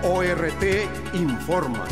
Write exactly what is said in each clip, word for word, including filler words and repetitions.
O R T informa.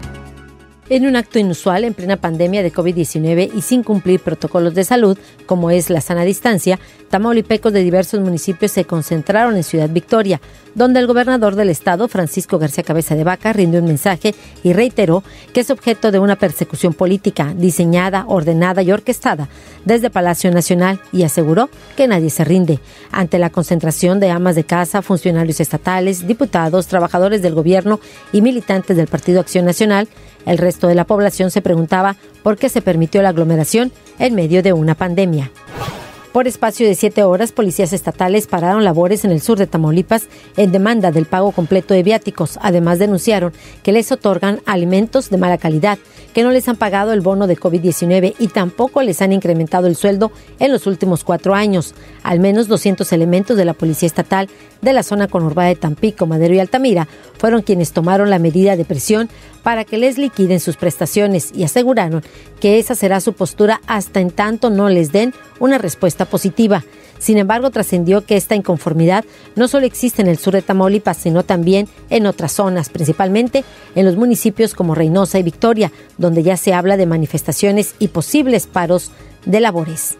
En un acto inusual en plena pandemia de COVID diecinueve y sin cumplir protocolos de salud, como es la sana distancia, tamaulipecos de diversos municipios se concentraron en Ciudad Victoria, donde el gobernador del estado, Francisco García Cabeza de Vaca, rindió un mensaje y reiteró que es objeto de una persecución política diseñada, ordenada y orquestada desde Palacio Nacional, y aseguró que nadie se rinde ante la concentración de amas de casa, funcionarios estatales, diputados, trabajadores del gobierno y militantes del Partido Acción Nacional. El resto de la población se preguntaba por qué se permitió la aglomeración en medio de una pandemia. Por espacio de siete horas, policías estatales pararon labores en el sur de Tamaulipas en demanda del pago completo de viáticos. Además, denunciaron que les otorgan alimentos de mala calidad, que no les han pagado el bono de COVID diecinueve y tampoco les han incrementado el sueldo en los últimos cuatro años. Al menos doscientos elementos de la Policía Estatal de la zona conurbada de Tampico, Madero y Altamira fueron quienes tomaron la medida de presión para que les liquiden sus prestaciones y aseguraron que esa será su postura hasta en tanto no les den una respuesta positiva. Sin embargo, trascendió que esta inconformidad no solo existe en el sur de Tamaulipas, sino también en otras zonas, principalmente en los municipios como Reynosa y Victoria, donde ya se habla de manifestaciones y posibles paros de labores.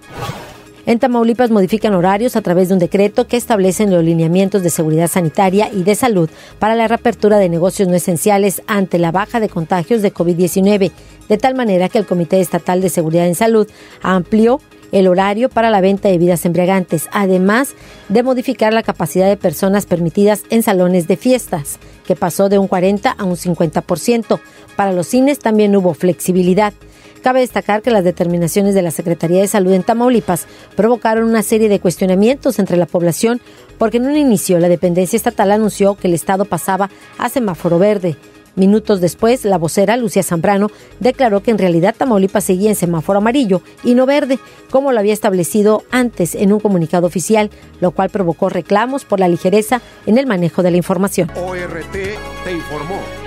En Tamaulipas modifican horarios a través de un decreto que establecen los lineamientos de seguridad sanitaria y de salud para la reapertura de negocios no esenciales ante la baja de contagios de COVID diecinueve, de tal manera que el Comité Estatal de Seguridad en Salud amplió el horario para la venta de bebidas embriagantes, además de modificar la capacidad de personas permitidas en salones de fiestas, que pasó de un cuarenta a un cincuenta por ciento. Para los cines también hubo flexibilidad. Cabe destacar que las determinaciones de la Secretaría de Salud en Tamaulipas provocaron una serie de cuestionamientos entre la población, porque en un inicio la dependencia estatal anunció que el estado pasaba a semáforo verde. Minutos después, la vocera Lucía Zambrano declaró que en realidad Tamaulipas seguía en semáforo amarillo y no verde, como lo había establecido antes en un comunicado oficial, lo cual provocó reclamos por la ligereza en el manejo de la información. O R T te informó.